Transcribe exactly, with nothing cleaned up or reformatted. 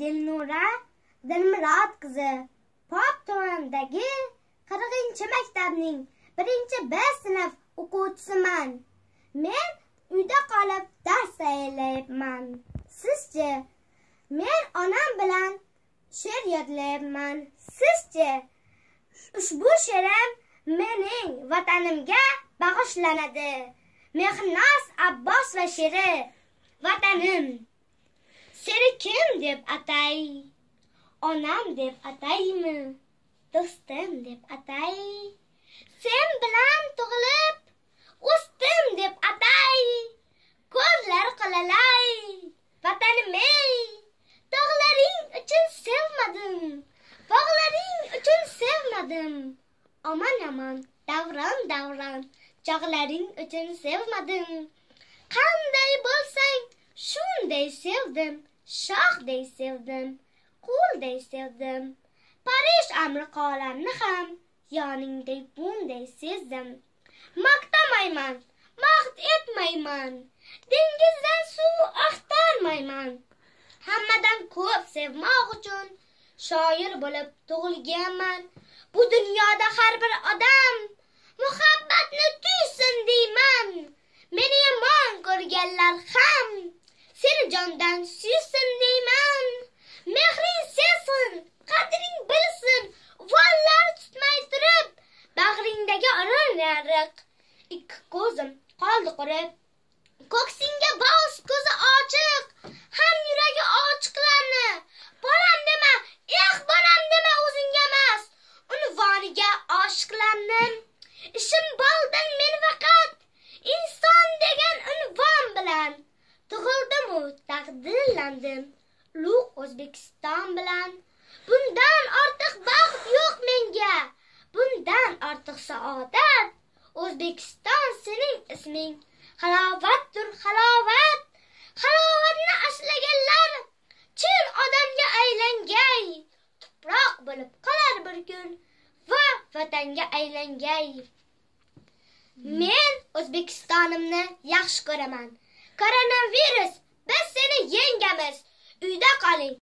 Dilnura Dilmurod qizi Pop tumanidagi qirqinchi maktabning birinchi B sinf o'quvchisiman. Men uyda qolib dars tayyorlayapman. Sizchi? Men onam bilan she'r yodlayapman. Sizchi? Ushbu she'rim mening vatanimga bag'ishlanadi. Mehnaz Abbos va she'ri Vatanim. Seni kim deb atay? Onam deb ataymi? Do'stim deb atay? Sen bilan tug'ilib o'sdim deb atay? Ko'zlar qilalay Vatanim ey, tog'laring uchun sevmadim, bog'laring uchun sevmadim. Aman aman davron davron chog'laring uchun sevmadim. Qanday bo'lsang shunday sevdim, shohdek sevdim, qulday sevdim. Parij amri qolamni ham yoningday bunday sezdim. Maqtamayman, maqt etmayman, dengizdan suv axtarmayman. Hammadan ko'p sevmoq uchun shoir bo'lib tug'ilganman. Bu dunyoda har bir odam muhabbatni tuysin deyman. Meni yomon ko'rganlar ham seni jondan suysin deyman. Mehring sevsin, qadring bilsin, vallar tutmay turib, bag'ringdagi orin yariq. Ikki ko'zim qoldi qurib, ko'ksingga bos ko'zi ochiq, ham yuragi ochiqlarni bolam dema, eh bolam dema, o'zingga emas, unvoniga oshiqlarni. Ishim bo'ldim men faqat inson degan unvon bilan. Tug'ildim-u taqdirlandim ulug' O'zbekiston bilan. Bundan ortiq baxt yo'q menga, bundan ortiq saodat. O'zbekiston sening isming halovatdir, halovat. Halovatni ashlaganlar chin odamga aylangay. Tuproq bo'lib qolar bir kun va vatanga aylangay. Men O'zbekistonimni yaxshi ko'raman. Koronavirus, biz seni yengamiz. Uyda qoling.